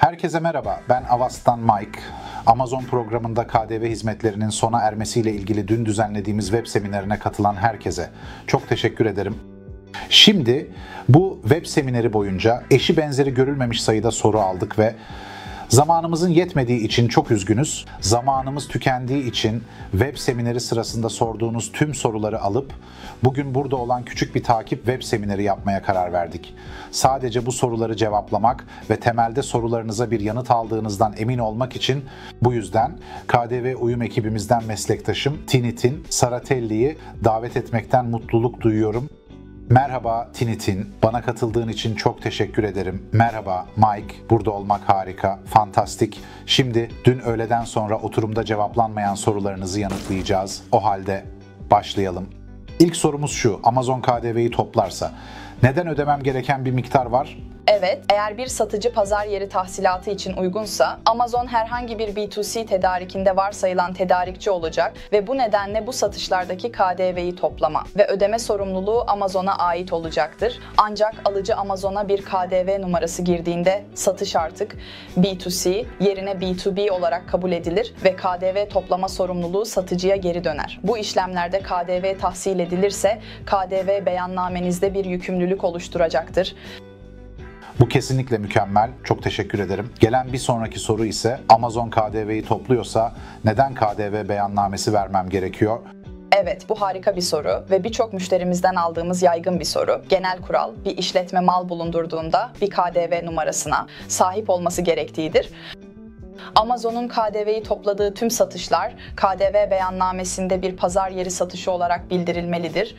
Herkese merhaba, ben Avast'tan Mike. Amazon programında KDV hizmetlerinin sona ermesiyle ilgili dün düzenlediğimiz web seminerine katılan herkese çok teşekkür ederim. Şimdi bu web semineri boyunca eşi benzeri görülmemiş sayıda soru aldık ve zamanımızın yetmediği için çok üzgünüz. Zamanımız tükendiği için web semineri sırasında sorduğunuz tüm soruları alıp bugün burada olan küçük bir takip web semineri yapmaya karar verdik. Sadece bu soruları cevaplamak ve temelde sorularınıza bir yanıt aldığınızdan emin olmak için bu yüzden KDV uyum ekibimizden meslektaşım Tinit'in Saratelli'yi davet etmekten mutluluk duyuyorum. Merhaba Tinit'in, bana katıldığın için çok teşekkür ederim. Merhaba Mike, burada olmak harika, fantastik. Şimdi dün öğleden sonra oturumda cevaplanmayan sorularınızı yanıtlayacağız. O halde başlayalım. İlk sorumuz şu, Amazon KDV'yi toplarsa neden ödemem gereken bir miktar var? Evet, eğer bir satıcı pazar yeri tahsilatı için uygunsa, Amazon herhangi bir B2C tedarikinde varsayılan tedarikçi olacak ve bu nedenle bu satışlardaki KDV'yi toplama ve ödeme sorumluluğu Amazon'a ait olacaktır. Ancak alıcı Amazon'a bir KDV numarası girdiğinde satış artık B2C yerine B2B olarak kabul edilir ve KDV toplama sorumluluğu satıcıya geri döner. Bu işlemlerde KDV tahsil edilirse KDV beyannamenizde bir yükümlülük oluşturacaktır. Bu kesinlikle mükemmel. Çok teşekkür ederim. Gelen bir sonraki soru ise Amazon KDV'yi topluyorsa neden KDV beyannamesi vermem gerekiyor? Evet, bu harika bir soru ve birçok müşterimizden aldığımız yaygın bir soru. Genel kural, bir işletme mal bulundurduğunda bir KDV numarasına sahip olması gerektiğidir. Amazon'un KDV'yi topladığı tüm satışlar KDV beyannamesinde bir pazar yeri satışı olarak bildirilmelidir.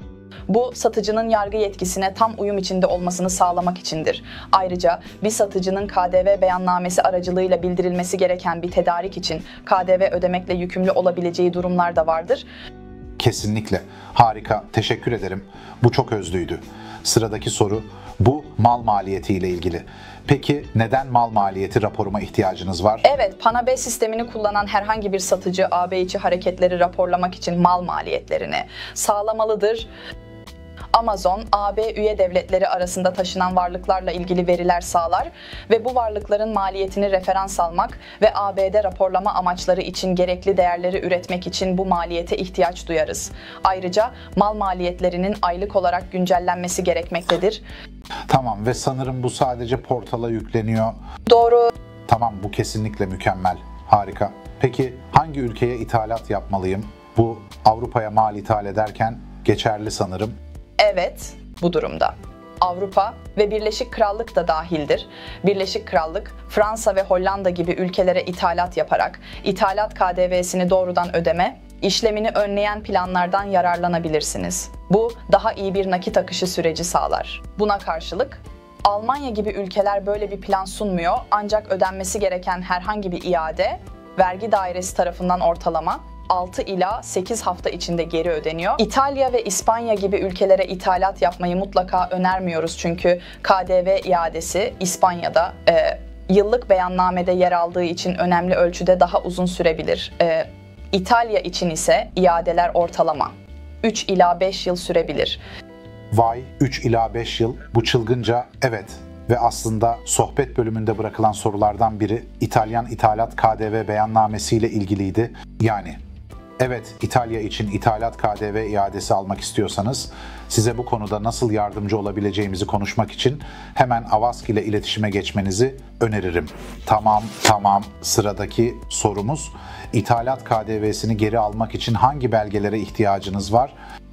Bu, satıcının yargı yetkisine tam uyum içinde olmasını sağlamak içindir. Ayrıca bir satıcının KDV beyannamesi aracılığıyla bildirilmesi gereken bir tedarik için KDV ödemekle yükümlü olabileceği durumlar da vardır. Kesinlikle. Harika. Teşekkür ederim. Bu çok özlüydü. Sıradaki soru, bu mal maliyeti ile ilgili. Peki neden mal maliyeti raporuma ihtiyacınız var? Evet, PANA-B sistemini kullanan herhangi bir satıcı AB içi hareketleri raporlamak için mal maliyetlerini sağlamalıdır. Amazon, AB üye devletleri arasında taşınan varlıklarla ilgili veriler sağlar ve bu varlıkların maliyetini referans almak ve AB'de raporlama amaçları için gerekli değerleri üretmek için bu maliyete ihtiyaç duyarız. Ayrıca mal maliyetlerinin aylık olarak güncellenmesi gerekmektedir. Tamam ve sanırım bu sadece portala yükleniyor. Doğru. Tamam, bu kesinlikle mükemmel. Harika. Peki hangi ülkeye ithalat yapmalıyım? Bu Avrupa'ya mal ithal ederken geçerli sanırım. Evet, bu durumda. Avrupa ve Birleşik Krallık da dahildir. Birleşik Krallık, Fransa ve Hollanda gibi ülkelere ithalat yaparak ithalat KDV'sini doğrudan ödeme, işlemini önleyen planlardan yararlanabilirsiniz. Bu, daha iyi bir nakit akışı süreci sağlar. Buna karşılık, Almanya gibi ülkeler böyle bir plan sunmuyor ancak ödenmesi gereken herhangi bir iade, vergi dairesi tarafından ortalama 6 ila 8 hafta içinde geri ödeniyor. İtalya ve İspanya gibi ülkelere ithalat yapmayı mutlaka önermiyoruz çünkü KDV iadesi İspanya'da yıllık beyannamede yer aldığı için önemli ölçüde daha uzun sürebilir. İtalya için ise iadeler ortalama 3 ila 5 yıl sürebilir. Vay, 3 ila 5 yıl, bu çılgınca. Evet. Ve aslında sohbet bölümünde bırakılan sorulardan biri İtalyan ithalat KDV beyannamesiyle ilgiliydi. Yani evet, İtalya için ithalat KDV iadesi almak istiyorsanız size bu konuda nasıl yardımcı olabileceğimizi konuşmak için hemen Avask ile iletişime geçmenizi öneririm. Tamam. Sıradaki sorumuz, ithalat KDV'sini geri almak için hangi belgelere ihtiyacınız var?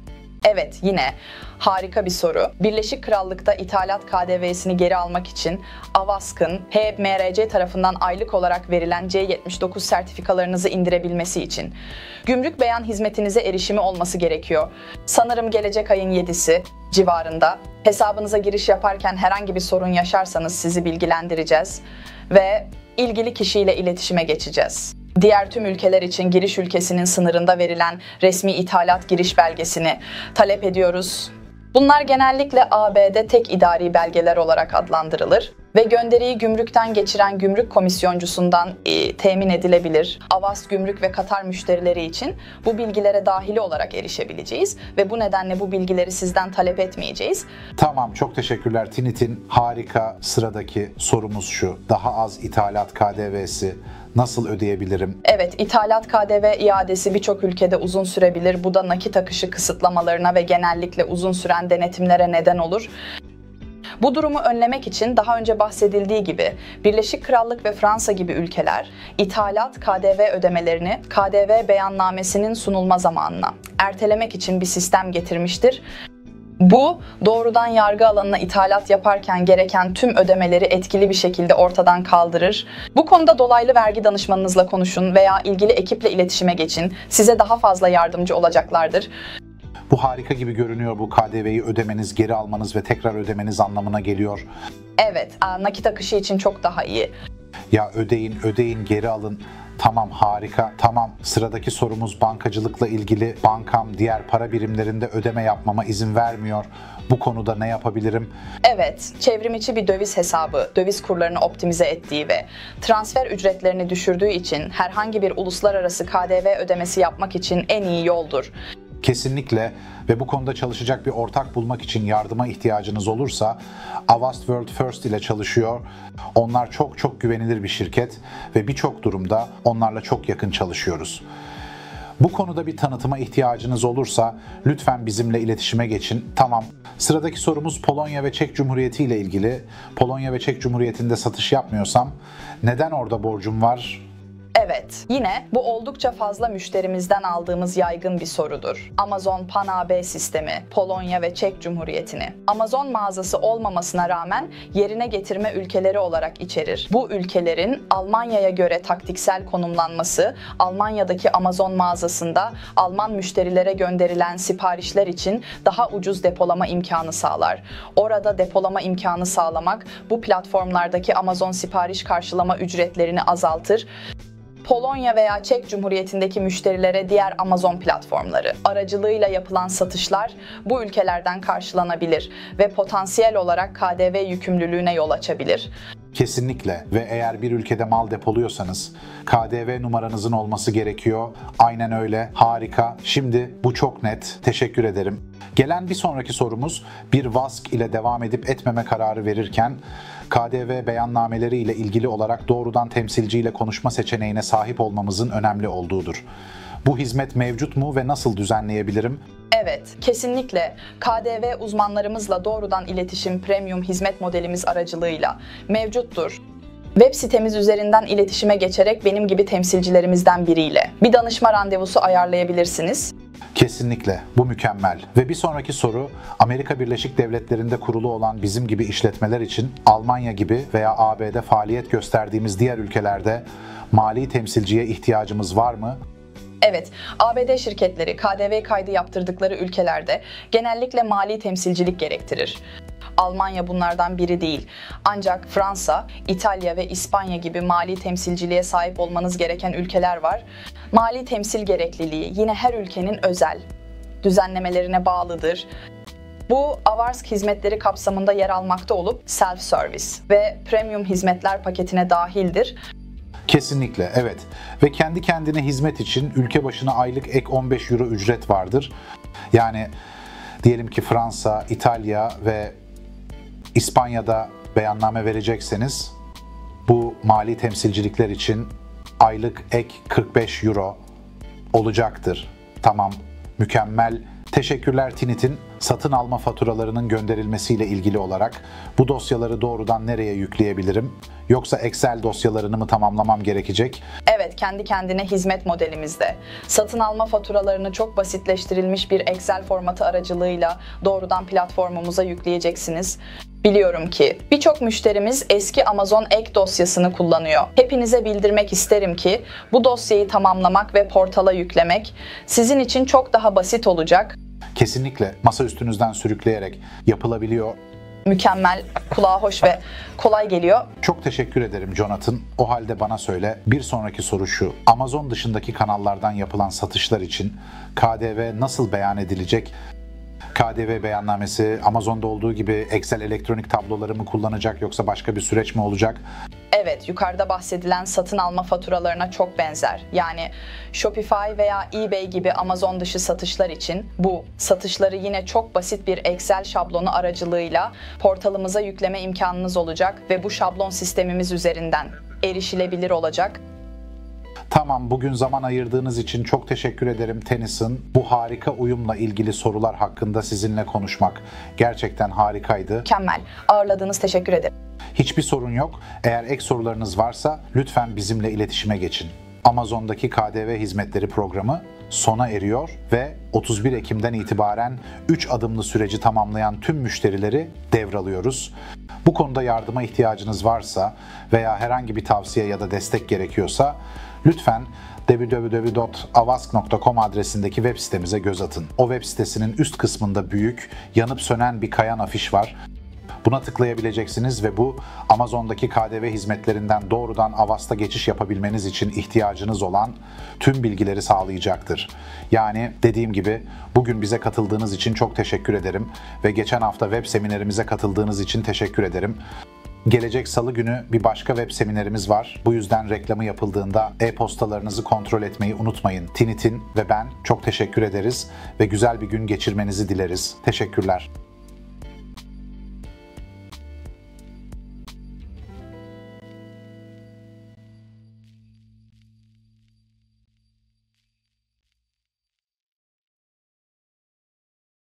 Evet, yine harika bir soru. Birleşik Krallık'ta ithalat KDV'sini geri almak için Avask'ın HMRC tarafından aylık olarak verilen C79 sertifikalarınızı indirebilmesi için gümrük beyan hizmetinize erişimi olması gerekiyor. Sanırım gelecek ayın 7'si civarında. Hesabınıza giriş yaparken herhangi bir sorun yaşarsanız sizi bilgilendireceğiz ve ilgili kişiyle iletişime geçeceğiz. Diğer tüm ülkeler için giriş ülkesinin sınırında verilen resmi ithalat giriş belgesini talep ediyoruz. Bunlar genellikle AB'de tek idari belgeler olarak adlandırılır. ve gönderiyi gümrükten geçiren gümrük komisyoncusundan temin edilebilir. Avast Gümrük ve Katar müşterileri için bu bilgilere dahili olarak erişebileceğiz ve bu nedenle bu bilgileri sizden talep etmeyeceğiz. Tamam, çok teşekkürler Tinit'in. Harika. Sıradaki sorumuz şu. Daha az ithalat KDV'si nasıl ödeyebilirim? Evet, ithalat KDV iadesi birçok ülkede uzun sürebilir. Bu da nakit akışı kısıtlamalarına ve genellikle uzun süren denetimlere neden olur. Bu durumu önlemek için daha önce bahsedildiği gibi Birleşik Krallık ve Fransa gibi ülkeler ithalat KDV ödemelerini KDV beyannamesinin sunulma zamanına ertelemek için bir sistem getirmiştir. Bu doğrudan yargı alanına ithalat yaparken gereken tüm ödemeleri etkili bir şekilde ortadan kaldırır. Bu konuda dolaylı vergi danışmanınızla konuşun veya ilgili ekiple iletişime geçin. Size daha fazla yardımcı olacaklardır. Bu harika gibi görünüyor. Bu KDV'yi ödemeniz, geri almanız ve tekrar ödemeniz anlamına geliyor. Evet, nakit akışı için çok daha iyi. Ya ödeyin, geri alın. Tamam, harika. Tamam, sıradaki sorumuz bankacılıkla ilgili. Bankam diğer para birimlerinde ödeme yapmama izin vermiyor. Bu konuda ne yapabilirim? Evet, çevrimiçi bir döviz hesabı, döviz kurlarını optimize ettiği ve transfer ücretlerini düşürdüğü için herhangi bir uluslararası KDV ödemesi yapmak için en iyi yoldur. Kesinlikle ve bu konuda çalışacak bir ortak bulmak için yardıma ihtiyacınız olursa Avast World First ile çalışıyor. Onlar çok güvenilir bir şirket ve birçok durumda onlarla çok yakın çalışıyoruz. Bu konuda bir tanıtıma ihtiyacınız olursa lütfen bizimle iletişime geçin. Tamam. Sıradaki sorumuz Polonya ve Çek Cumhuriyeti ile ilgili. Polonya ve Çek Cumhuriyeti'nde satış yapmıyorsam neden orada borcum var? Evet, yine bu oldukça fazla müşterimizden aldığımız yaygın bir sorudur. Amazon Pan-AB sistemi, Polonya ve Çek Cumhuriyeti'ni Amazon mağazası olmamasına rağmen yerine getirme ülkeleri olarak içerir. Bu ülkelerin Almanya'ya göre taktiksel konumlanması, Almanya'daki Amazon mağazasında Alman müşterilere gönderilen siparişler için daha ucuz depolama imkanı sağlar. Orada depolama imkanı sağlamak, bu platformlardaki Amazon sipariş karşılama ücretlerini azaltır. Polonya veya Çek Cumhuriyeti'ndeki müşterilere diğer Amazon platformları aracılığıyla yapılan satışlar bu ülkelerden karşılanabilir ve potansiyel olarak KDV yükümlülüğüne yol açabilir. Kesinlikle ve eğer bir ülkede mal depoluyorsanız KDV numaranızın olması gerekiyor. Aynen öyle. Harika. Şimdi bu çok net. Teşekkür ederim. Gelen bir sonraki sorumuz bir VASK ile devam edip etmeme kararı verirken KDV beyannameleri ile ilgili olarak doğrudan temsilciyle konuşma seçeneğine sahip olmamızın önemli olduğudur. Bu hizmet mevcut mu ve nasıl düzenleyebilirim? Evet, kesinlikle. KDV uzmanlarımızla doğrudan iletişim premium hizmet modelimiz aracılığıyla mevcuttur. Web sitemiz üzerinden iletişime geçerek benim gibi temsilcilerimizden biriyle bir danışma randevusu ayarlayabilirsiniz. Kesinlikle. Bu mükemmel. Ve bir sonraki soru, Amerika Birleşik Devletleri'nde kurulu olan bizim gibi işletmeler için Almanya gibi veya AB'de faaliyet gösterdiğimiz diğer ülkelerde mali temsilciye ihtiyacımız var mı? Evet, ABD şirketleri KDV kaydı yaptırdıkları ülkelerde genellikle mali temsilcilik gerektirir. Almanya bunlardan biri değil. Ancak Fransa, İtalya ve İspanya gibi mali temsilciliğe sahip olmanız gereken ülkeler var. Mali temsil gerekliliği yine her ülkenin özel düzenlemelerine bağlıdır. Bu Avarsk hizmetleri kapsamında yer almakta olup self-service ve premium hizmetler paketine dahildir. Kesinlikle, evet. Ve kendi kendine hizmet için ülke başına aylık ek 15 euro ücret vardır. Yani diyelim ki Fransa, İtalya ve İspanya'da beyanname verecekseniz bu mali temsilcilikler için aylık ek 45 euro olacaktır. Tamam, mükemmel. Teşekkürler Tinit'in satın alma faturalarının gönderilmesiyle ilgili olarak bu dosyaları doğrudan nereye yükleyebilirim? Yoksa Excel dosyalarını mı tamamlamam gerekecek? Evet, kendi kendine hizmet modelimizde. Satın alma faturalarını çok basitleştirilmiş bir Excel formatı aracılığıyla doğrudan platformumuza yükleyeceksiniz. Biliyorum ki birçok müşterimiz eski Amazon ek dosyasını kullanıyor. Hepinize bildirmek isterim ki bu dosyayı tamamlamak ve portala yüklemek sizin için çok daha basit olacak. Kesinlikle masa üstünüzden sürükleyerek yapılabiliyor. Mükemmel, kulağa hoş ve kolay geliyor. Çok teşekkür ederim Jonathan. O halde bana söyle, bir sonraki soru şu. Amazon dışındaki kanallardan yapılan satışlar için KDV nasıl beyan edilecek? KDV beyannamesi Amazon'da olduğu gibi Excel elektronik tabloları mı kullanacak yoksa başka bir süreç mi olacak? Evet, yukarıda bahsedilen satın alma faturalarına çok benzer. Yani Shopify veya eBay gibi Amazon dışı satışlar için bu satışları yine çok basit bir Excel şablonu aracılığıyla portalımıza yükleme imkanınız olacak ve bu şablon sistemimiz üzerinden erişilebilir olacak. Tamam, bugün zaman ayırdığınız için çok teşekkür ederim Tennyson. Bu harika uyumla ilgili sorular hakkında sizinle konuşmak gerçekten harikaydı. Mükemmel. Ağırladığınız teşekkür ederim. Hiçbir sorun yok. Eğer ek sorularınız varsa lütfen bizimle iletişime geçin. Amazon'daki KDV hizmetleri programı sona eriyor ve 31 Ekim'den itibaren 3 adımlı süreci tamamlayan tüm müşterileri devralıyoruz. Bu konuda yardıma ihtiyacınız varsa veya herhangi bir tavsiye ya da destek gerekiyorsa lütfen www.avask.com adresindeki web sitemize göz atın. O web sitesinin üst kısmında büyük, yanıp sönen bir kayan afiş var. Buna tıklayabileceksiniz ve bu Amazon'daki KDV hizmetlerinden doğrudan Avast'a geçiş yapabilmeniz için ihtiyacınız olan tüm bilgileri sağlayacaktır. Yani dediğim gibi bugün bize katıldığınız için çok teşekkür ederim ve geçen hafta web seminerimize katıldığınız için teşekkür ederim. Gelecek salı günü bir başka web seminerimiz var. Bu yüzden reklamı yapıldığında e-postalarınızı kontrol etmeyi unutmayın. Tinitin ve ben çok teşekkür ederiz ve güzel bir gün geçirmenizi dileriz. Teşekkürler.